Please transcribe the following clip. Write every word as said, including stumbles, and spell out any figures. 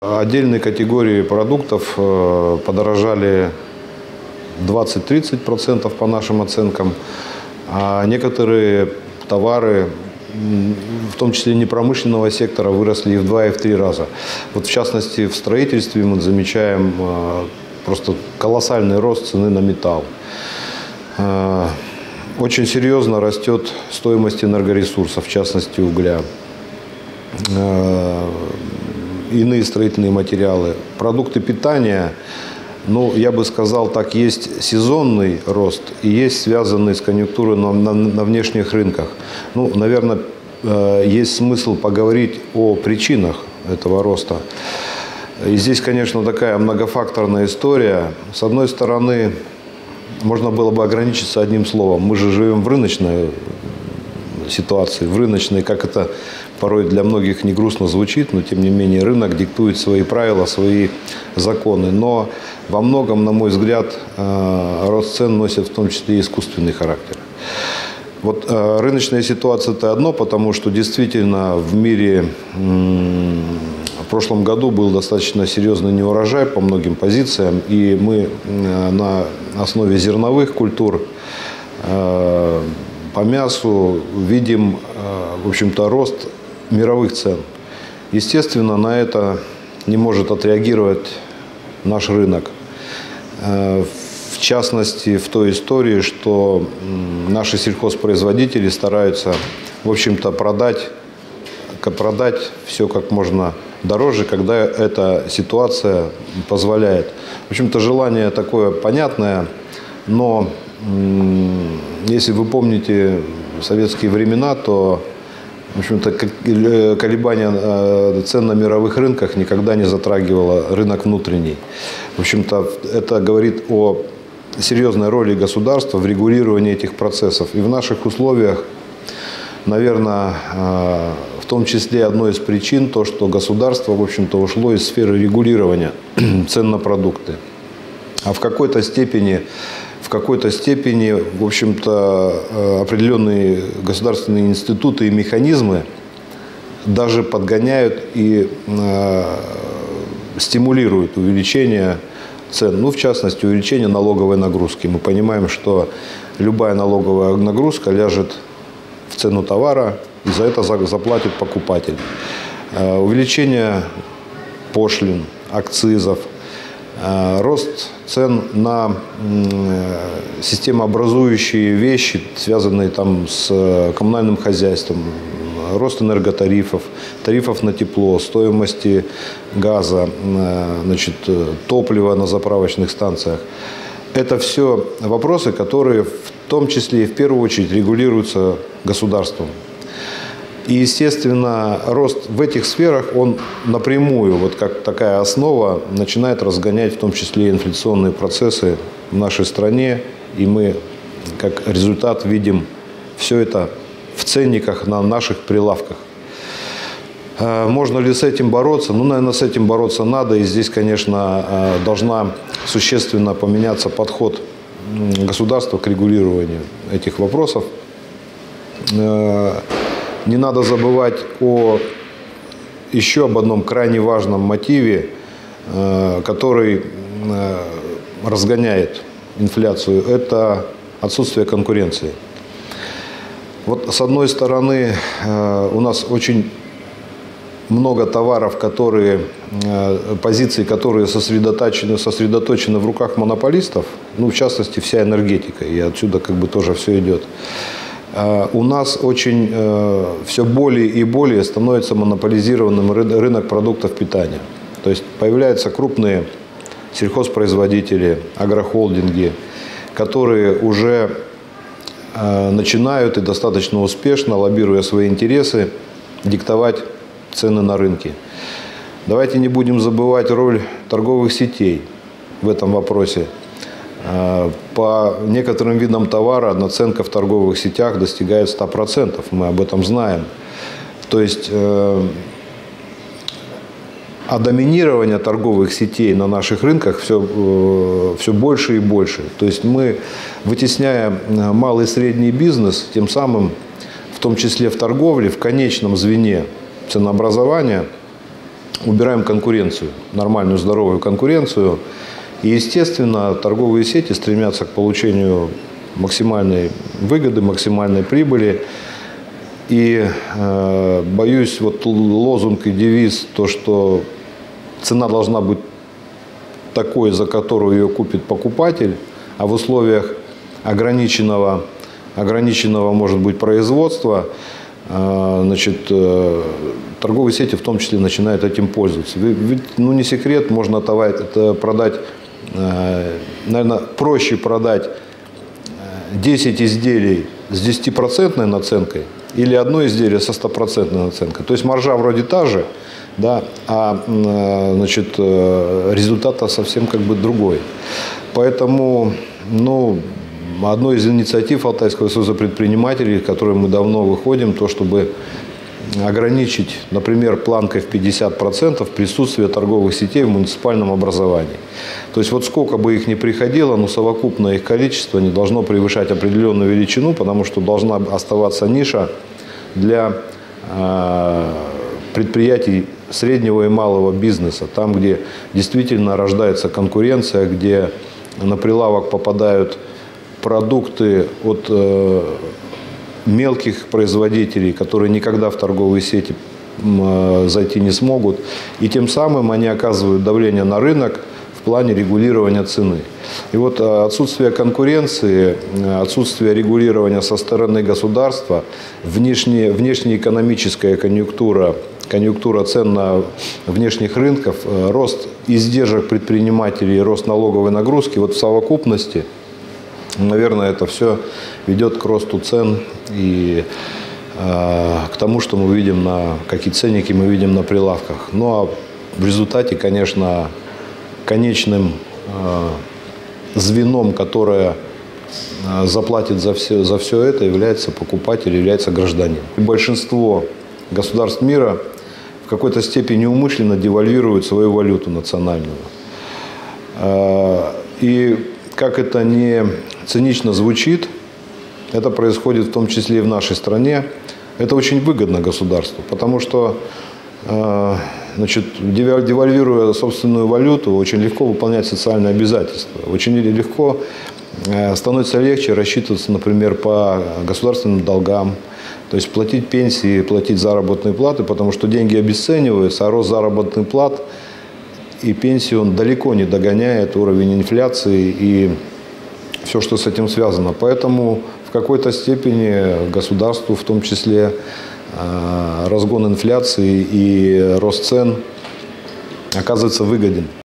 Отдельные категории продуктов подорожали двадцать-тридцать процентов по нашим оценкам, а некоторые товары, в том числе непромышленного сектора, выросли и в два, и в три раза. Вот в частности, в строительстве мы замечаем просто колоссальный рост цены на металл. Очень серьезно растет стоимость энергоресурсов, в частности угля, иные строительные материалы, продукты питания. Ну, я бы сказал так, есть сезонный рост и есть связанный с конъюнктурой на, на, на внешних рынках. Ну, наверное, э, есть смысл поговорить о причинах этого роста. И здесь, конечно, такая многофакторная история. С одной стороны, можно было бы ограничиться одним словом. Мы же живем в рыночной ситуации, в рыночной, как это порой для многих не грустно звучит, но тем не менее рынок диктует свои правила, свои законы. Но во многом, на мой взгляд, рост цен носит в том числе и искусственный характер. Вот рыночная ситуация – это одно, потому что действительно в мире в прошлом году был достаточно серьезный неурожай по многим позициям, и мы на основе зерновых культур по мясу видим, в общем-то, рост мировых цен. Естественно, на это не может отреагировать наш рынок. В частности, в той истории, что наши сельхозпроизводители стараются, в общем-то, продать, продать все как можно дороже, когда эта ситуация позволяет. В общем-то, желание такое понятное, но если вы помните советские времена, то, в общем-то, колебания цен на мировых рынках никогда не затрагивало рынок внутренний. В общем-то, это говорит о серьезной роли государства в регулировании этих процессов. И в наших условиях, наверное, в том числе одной из причин то, что государство, в общем-то, ушло из сферы регулирования цен на продукты. А в какой-то степени, в какой-то степени, в общем-то, определенные государственные институты и механизмы даже подгоняют и э, стимулируют увеличение цен. Ну, в частности, увеличение налоговой нагрузки. Мы понимаем, что любая налоговая нагрузка ляжет в цену товара, и за это заплатит покупатель. Э, увеличение пошлин, акцизов, рост цен на системообразующие вещи, связанные там с коммунальным хозяйством, рост энерготарифов, тарифов на тепло, стоимости газа, значит, топлива на заправочных станциях. Это все вопросы, которые в том числе и в первую очередь регулируются государством. И, естественно, рост в этих сферах, он напрямую, вот как такая основа, начинает разгонять в том числе и инфляционные процессы в нашей стране. И мы, как результат, видим все это в ценниках на наших прилавках. Можно ли с этим бороться? Ну, наверное, с этим бороться надо. И здесь, конечно, должна существенно поменяться подход государства к регулированию этих вопросов. Не надо забывать о еще об одном крайне важном мотиве, который разгоняет инфляцию. Это отсутствие конкуренции. Вот с одной стороны, у нас очень много товаров, которые, позиции, которые сосредоточены, сосредоточены в руках монополистов, ну, в частности, вся энергетика, и отсюда как бы тоже все идет. У нас очень э, все более и более становится монополизированным рынок продуктов питания. То есть появляются крупные сельхозпроизводители, агрохолдинги, которые уже э, начинают и достаточно успешно, лоббируя свои интересы, диктовать цены на рынке. Давайте не будем забывать роль торговых сетей в этом вопросе. По некоторым видам товара наценка в торговых сетях достигает ста процентов. Мы об этом знаем. То есть, э, а доминирование торговых сетей на наших рынках все, э, все больше и больше. То есть мы, вытесняя малый и средний бизнес, тем самым, в том числе в торговле, в конечном звене ценообразования, убираем конкуренцию, нормальную, здоровую конкуренцию. И, естественно, торговые сети стремятся к получению максимальной выгоды, максимальной прибыли. И э, боюсь, вот лозунг и девиз, то, что цена должна быть такой, за которую ее купит покупатель, а в условиях ограниченного, ограниченного может быть, производства, э, значит, э, торговые сети в том числе начинают этим пользоваться. Ведь, ну, не секрет, можно товар, это продать, э, наверное, проще продать десять изделий с десятипроцентной наценкой или одно изделие со стопроцентной наценкой. То есть маржа вроде та же, да, а значит, результат совсем как бы другой. Поэтому, ну, одной из инициатив Алтайского союза предпринимателей, к которой мы давно выходим, то, чтобы ограничить, например, планкой в пятьдесят процентов присутствие торговых сетей в муниципальном образовании. То есть вот сколько бы их ни приходило, но совокупное их количество не должно превышать определенную величину, потому что должна оставаться ниша для э, предприятий среднего и малого бизнеса, там, где действительно рождается конкуренция, где на прилавок попадают продукты от э, мелких производителей, которые никогда в торговые сети э, зайти не смогут, и тем самым они оказывают давление на рынок в плане регулирования цены. И вот отсутствие конкуренции, отсутствие регулирования со стороны государства, внешне, внешнеэкономическая конъюнктура, конъюнктура цен на внешних рынках, рост издержек предпринимателей, рост налоговой нагрузки, вот в совокупности, наверное, это все ведет к росту цен и э, к тому, что мы видим, на какие ценники мы видим на прилавках. Ну а в результате, конечно, конечным э, звеном, которое э, заплатит за все, за все это, является покупатель, является гражданин. И большинство государств мира в какой-то степени умышленно девальвируют свою валюту национальную. Э, и как это не цинично звучит, это происходит в том числе и в нашей стране. Это очень выгодно государству, потому что, э, значит, девальвируя собственную валюту, очень легко выполнять социальные обязательства. Очень легко э, становится легче рассчитываться, например, по государственным долгам, то есть платить пенсии, платить заработные платы, потому что деньги обесцениваются, а рост заработных плат и пенсии он далеко не догоняет уровень инфляции и все, что с этим связано. Поэтому в какой-то степени государству, в том числе, разгон инфляции и рост цен оказывается выгоден.